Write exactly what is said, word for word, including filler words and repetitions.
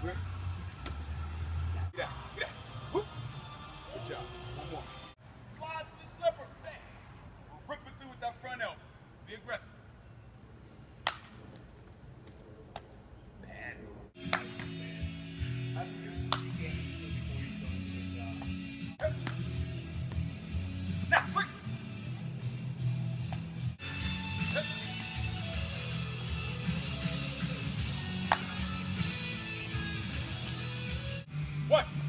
Grip. Get out, get out. Whoop. Good job. One more. Slides to the slipper. Bang. We're ripping through with that front elbow. Be aggressive. Man. Now, quick. One.